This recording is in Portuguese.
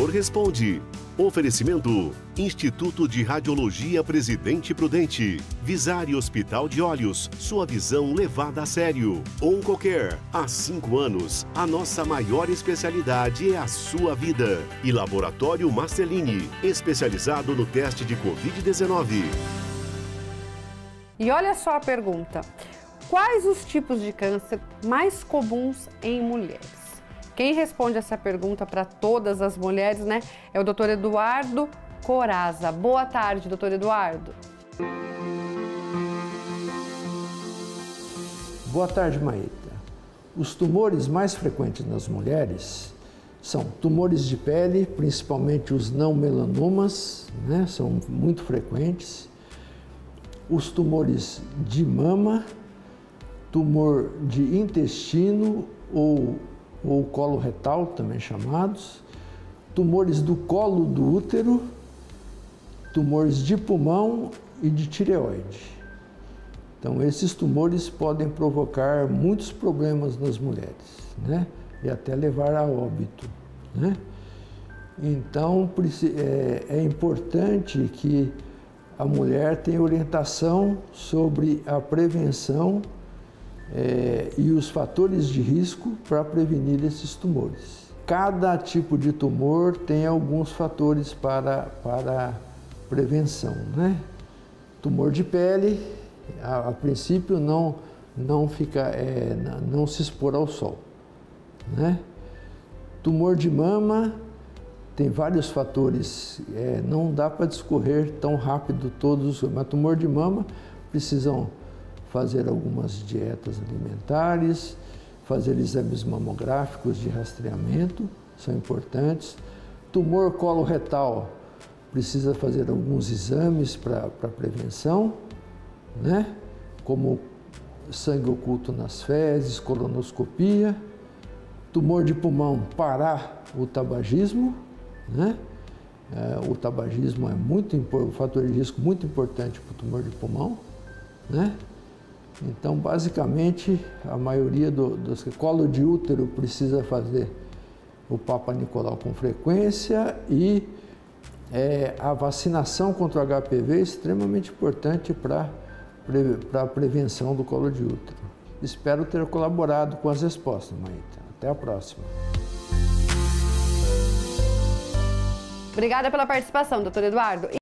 doutor responde. Oferecimento: Instituto de Radiologia Presidente Prudente, Visari Hospital de Olhos, sua visão levada a sério. Oncocare, há 5 anos, a nossa maior especialidade é a sua vida. E Laboratório Marcelini, especializado no teste de Covid-19. E olha só a pergunta: quais os tipos de câncer mais comuns em mulheres? Quem responde essa pergunta para todas as mulheres, né, é o Dr. Eduardo Corazza. Boa tarde, doutor Eduardo. Boa tarde, Maíta. Os tumores mais frequentes nas mulheres são tumores de pele, principalmente os não melanomas, né, são muito frequentes. Os tumores de mama, tumor de intestino ou colo retal, também chamados, tumores do colo do útero, tumores de pulmão e de tireoide. Então, esses tumores podem provocar muitos problemas nas mulheres, né? E até levar a óbito, né? Então, é importante que a mulher tenha orientação sobre a prevenção e os fatores de risco para prevenir esses tumores. Cada tipo de tumor tem alguns fatores para prevenção, né? Tumor de pele, a princípio não se expor ao sol, né? Tumor de mama tem vários fatores, não dá para discorrer tão rápido todos, mas tumor de mama precisam fazer algumas dietas alimentares, fazer exames mamográficos de rastreamento, são importantes. Tumor coloretal, precisa fazer alguns exames para prevenção, né? Como sangue oculto nas fezes, colonoscopia. Tumor de pulmão, parar o tabagismo, né? O tabagismo é um fator de risco muito importante para o tumor de pulmão, né? Então, basicamente, a maioria dos colo de útero precisa fazer o Papa Nicolau com frequência e a vacinação contra o HPV é extremamente importante para a prevenção do colo de útero. Espero ter colaborado com as respostas, Maíta. Até a próxima. Obrigada pela participação, doutor Eduardo.